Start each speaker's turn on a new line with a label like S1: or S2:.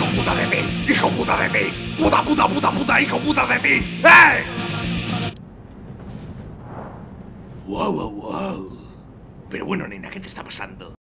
S1: ¡Hijo puta de ti! ¡Hijo puta de ti! ¡Puta, puta, puta, puta! ¡Hijo puta de ti! ¡Eh! ¡Wow, wow, wow! Pero bueno, nena, ¿qué te está pasando?